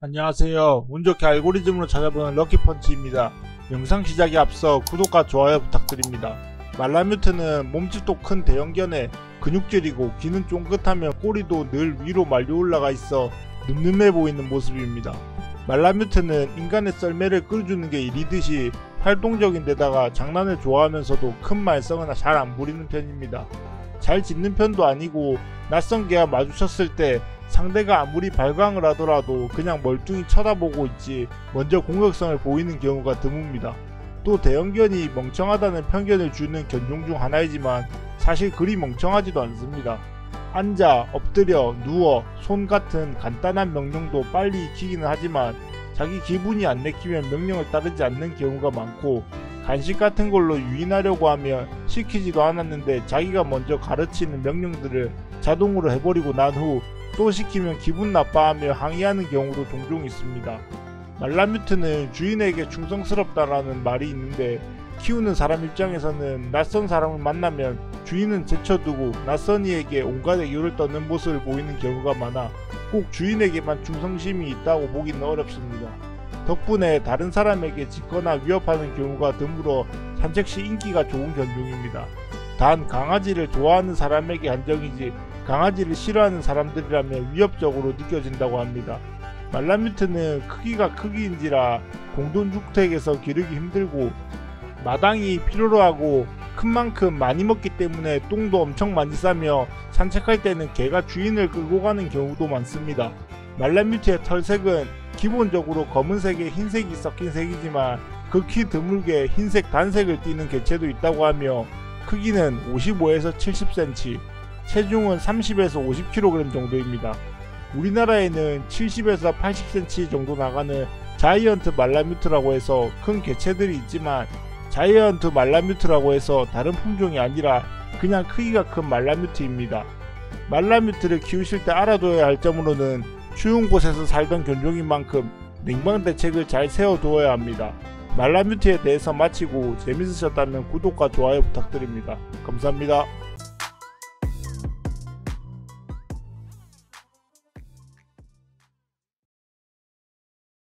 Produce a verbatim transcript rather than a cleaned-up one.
안녕하세요. 운 좋게 알고리즘으로 찾아보는 럭키펀치입니다. 영상 시작에 앞서 구독과 좋아요 부탁드립니다. 말라뮤트는 몸집도 큰 대형견에 근육질이고 귀는 쫑긋하며 꼬리도 늘 위로 말려 올라가 있어 늠름해 보이는 모습입니다. 말라뮤트는 인간의 썰매를 끌어주는 게 일이듯이 활동적인 데다가 장난을 좋아하면서도 큰 말썽은 잘 안 부리는 편입니다. 잘 짖는 편도 아니고 낯선 개와 마주쳤을 때 상대가 아무리 발광을 하더라도 그냥 멀뚱히 쳐다보고 있지 먼저 공격성을 보이는 경우가 드뭅니다. 또 대형견이 멍청하다는 편견을 주는 견종 중 하나이지만 사실 그리 멍청하지도 않습니다. 앉아, 엎드려, 누워, 손 같은 간단한 명령도 빨리 익히기는 하지만 자기 기분이 안 내키면 명령을 따르지 않는 경우가 많고, 간식 같은 걸로 유인하려고 하면 시키지도 않았는데 자기가 먼저 가르치는 명령들을 자동으로 해버리고 난 후 또 시키면 기분 나빠하며 항의하는 경우도 종종 있습니다. 말라뮤트는 주인에게 충성스럽다라는 말이 있는데, 키우는 사람 입장에서는 낯선 사람을 만나면 주인은 제쳐두고 낯선 이에게 온갖 애교를 떠는 모습을 보이는 경우가 많아 꼭 주인에게만 충성심이 있다고 보기는 어렵습니다. 덕분에 다른 사람에게 짖거나 위협하는 경우가 드물어 산책 시 인기가 좋은 견종입니다. 단 강아지를 좋아하는 사람에게 한정이지 강아지를 싫어하는 사람들이라면 위협적으로 느껴진다고 합니다. 말라뮤트는 크기가 크기인지라 공동주택에서 기르기 힘들고 마당이 필요로 하고 큰 만큼 많이 먹기 때문에 똥도 엄청 많이 싸며 산책할 때는 개가 주인을 끌고 가는 경우도 많습니다. 말라뮤트의 털색은 기본적으로 검은색에 흰색이 섞인 색이지만 극히 드물게 흰색 단색을 띠는 개체도 있다고 하며 크기는 오십오에서 칠십 센티미터, 체중은 삼십에서 오십 킬로그램 정도입니다. 우리나라에는 칠십에서 팔십 센티미터 정도 나가는 자이언트 말라뮤트라고 해서 큰 개체들이 있지만, 자이언트 말라뮤트라고 해서 다른 품종이 아니라 그냥 크기가 큰 말라뮤트입니다. 말라뮤트를 키우실 때 알아둬야 할 점으로는 추운 곳에서 살던 견종인 만큼 냉방 대책을 잘 세워두어야 합니다. 말라뮤트에 대해서 마치고 재밌으셨다면 구독과 좋아요 부탁드립니다. 감사합니다.